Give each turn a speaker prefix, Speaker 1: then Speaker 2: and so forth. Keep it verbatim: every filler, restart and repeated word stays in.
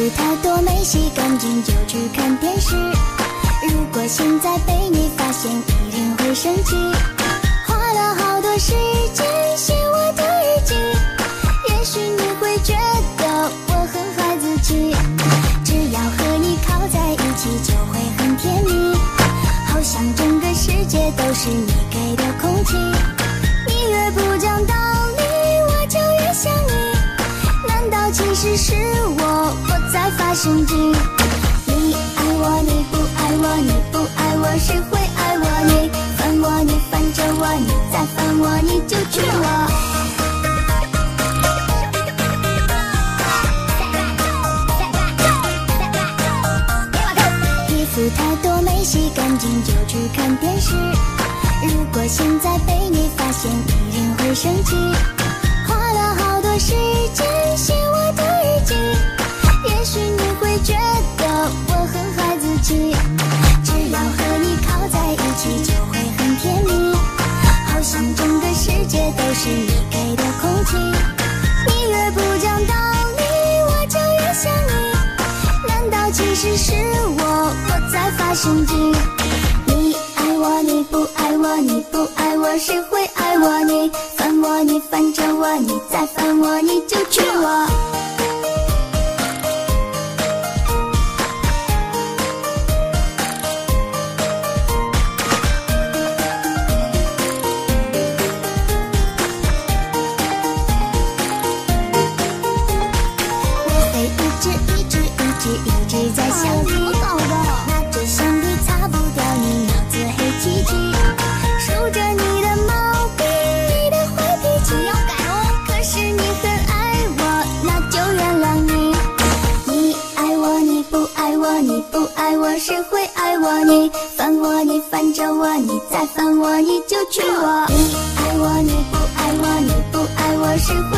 Speaker 1: 太多没洗干净就去看电视。如果现在被你发现，一定会生气。花了好多时间写我的日记，也许你会觉得我很孩子气。只要和你靠在一起就会很甜蜜，好像整个世界都是你给的空气。你越不讲道理，我就越想你。难道其实是我我在发神经？你爱我你不爱我，你不爱我谁会爱我？你烦我你烦着我，你再烦我你就娶我。衣服太多没洗干净就去看电视。如果现在被你发现，一定会生气。花了好多时间写我的日记，也许你会觉得我很孩子气。只要和你靠在一起就会很甜蜜，好像整个世界都是你给的空气。你越不讲道理，我就越想你。难道其实是我我在发神经？你爱我你不爱我，你不爱我谁会爱我？你烦我你烦着我，你再烦我你就娶我。我会一直一直一直一直在想你，拿着橡皮擦不掉你脑子黑漆漆，数着你的毛病，你的坏脾气要改哦。可是你很爱我，那就原谅你。你爱我你不爱我，你不爱我谁会爱我？你烦我你烦着我，你再烦我你就娶我。你爱我你不爱我，你不爱我谁会